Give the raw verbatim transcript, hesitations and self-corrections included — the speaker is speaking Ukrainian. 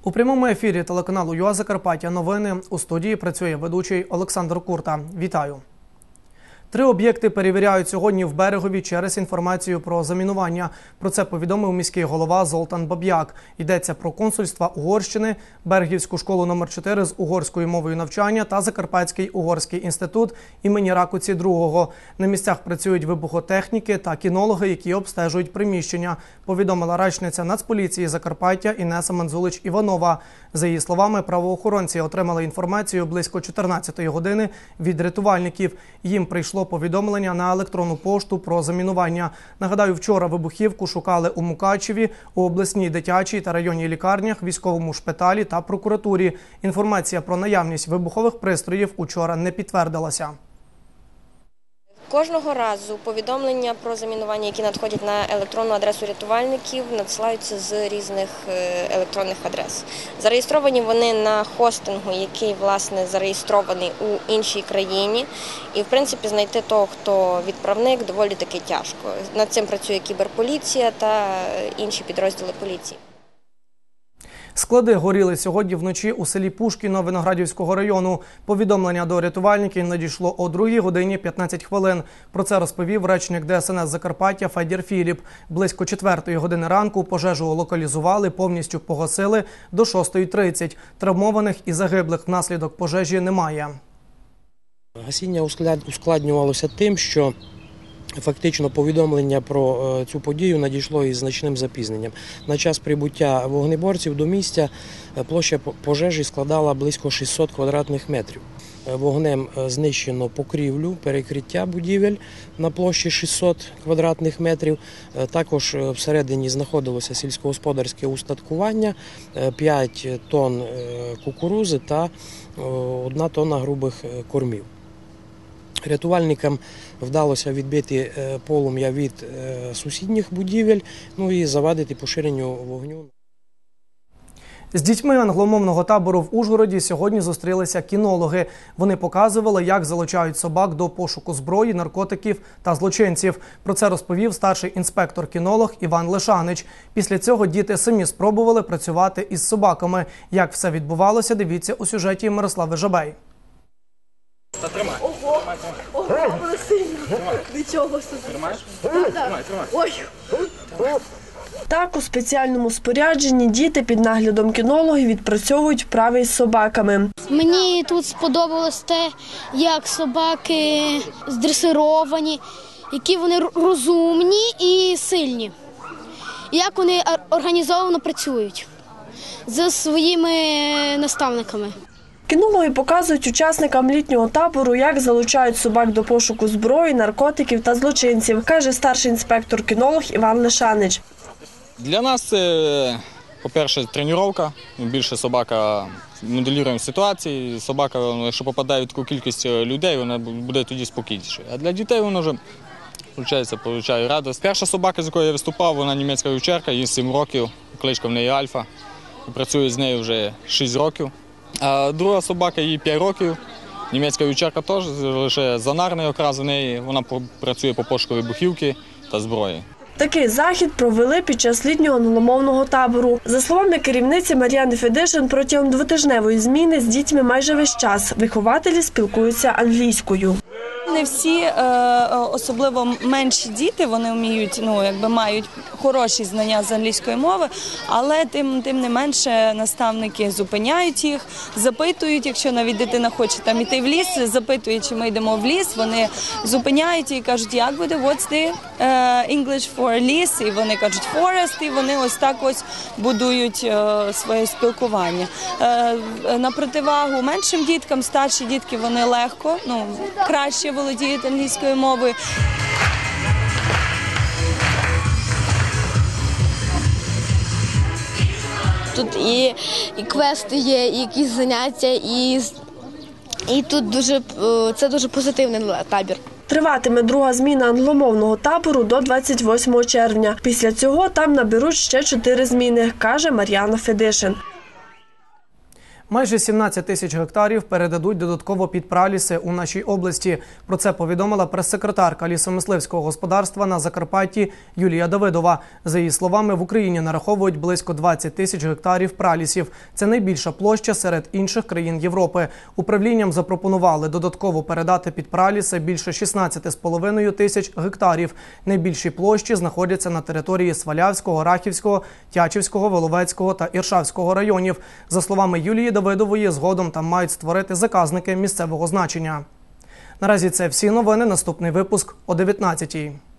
У прямому ефірі телеканалу ЮА Закарпаття новини. У студії працює ведучий Олександр Курта. Вітаю. Три об'єкти перевіряють сьогодні в Берегові через інформацію про замінування. Про це повідомив міський голова Золтан Баб'як. Йдеться про консульства Угорщини, Берегівську школу номер чотири з угорською мовою навчання та Закарпатський угорський інститут імені Ракоці другого. На місцях працюють вибухотехніки та кінологи, які обстежують приміщення, повідомила речниця Нацполіції Закарпаття Інеса Манзулич-Іванова. За її словами, правоохоронці отримали інформацію близько чотирнадцятої години від рятувальників. Їм прийшло повідомлення на електронну пошту про замінування. Нагадаю, вчора вибухівку шукали у Мукачеві, у обласній дитячій та районній лікарнях, військовому шпиталі та прокуратурі. Інформація про наявність вибухових пристроїв учора не підтвердилася. Кожного разу повідомлення про замінування, які надходять на електронну адресу рятувальників, надсилаються з різних електронних адрес. Зареєстровані вони на хостингу, який, власне, зареєстрований у іншій країні. І, в принципі, знайти того, хто відправник, доволі таки тяжко. Над цим працює кіберполіція та інші підрозділи поліції. Склади горіли сьогодні вночі у селі Пушкіно Виноградівського району. Повідомлення до рятувальників надійшло о другій годині п'ятнадцять хвилин. Про це розповів речник Де Ес Ен Ес Закарпаття Федір Філіп. Близько четвертої години ранку пожежу локалізували, повністю погасили до шостої тридцять. Травмованих і загиблих внаслідок пожежі немає. Гасіння ускладнювалося тим, що фактично повідомлення про цю подію надійшло із значним запізненням. На час прибуття вогнеборців до місця площа пожежі складала близько шістсот квадратних метрів. Вогнем знищено покрівлю, перекриття будівель на площі шістсот квадратних метрів. Також всередині знаходилося сільськогосподарське устаткування, п'ять тонн кукурузи та одна тонна грубих кормів. Рятувальникам вдалося відбити полум'я від сусідніх будівель, ну і завадити поширенню вогню. З дітьми англомовного табору в Ужгороді сьогодні зустрілися кінологи. Вони показували, як залучають собак до пошуку зброї, наркотиків та злочинців. Про це розповів старший інспектор-кінолог Іван Лешанич. Після цього діти самі спробували працювати із собаками. Як все відбувалося, дивіться у сюжеті Мирослави Жабей. Тримай. Ого, ого, воно сильно. Нічого собі. Тримаєш? Тримай, тримай. Ой. Так, у спеціальному спорядженні діти під наглядом кінологів відпрацьовують вправи із собаками. Мені тут сподобалось те, як собаки здресировані, які вони розумні і сильні, як вони організовано працюють зі своїми наставниками. Кінологи показують учасникам літнього табору, як залучають собак до пошуку зброї, наркотиків та злочинців, каже старший інспектор-кінолог Іван Лешанич. Для нас це, по-перше, тренування. Більше собака моделюємо ситуації. Собака, якщо попадає в таку кількість людей, вона буде тоді спокійніше. А для дітей вона вже, виходить, получає радість. Перша собака, з якою я виступав, вона німецька вівчарка, їй сім років, кличка в неї Альфа. Працюю з нею вже шість років. А друга собака, їй п'ять років, німецька вівчарка теж, лише зонарний окрас у неї, вона працює по пошуку вибухівки та зброї. Такий захід провели під час літнього англомовного табору. За словами керівниці Мар'яни Федишин, протягом двотижневої зміни з дітьми майже весь час вихователі спілкуються англійською. Не всі, особливо менші діти, вони вміють, ну, якби мають хороші знання з англійської мови, але тим, тим не менше наставники зупиняють їх, запитують, якщо навіть дитина хоче там іти в ліс, запитують, чи ми йдемо в ліс, вони зупиняють і кажуть, як буде, what's the English for ліс, і вони кажуть forest, і вони ось так ось будують своє спілкування. На противагу меншим діткам, старші дітки, вони легко, ну, краще володіють англійською мовою. Тут і, і квести є, і якісь заняття, і, і тут дуже, це дуже позитивний табір. Триватиме друга зміна англомовного табору до двадцять восьмого червня. Після цього там наберуть ще чотири зміни, каже Мар'яна Федишин. Майже сімнадцять тисяч гектарів передадуть додатково під праліси у нашій області. Про це повідомила прес-секретарка лісомисливського господарства на Закарпатті Юлія Давидова. За її словами, в Україні нараховують близько двадцять тисяч гектарів пралісів. Це найбільша площа серед інших країн Європи. Управлінням запропонували додатково передати під праліси більше шістнадцять з половиною тисяч гектарів. Найбільші площі знаходяться на території Свалявського, Рахівського, Тячівського, Воловецького та Іршавського районів. За словами Юлії Давидової, згодом там мають створити заказники місцевого значення. Наразі це всі новини. Наступний випуск о дев'ятнадцятій.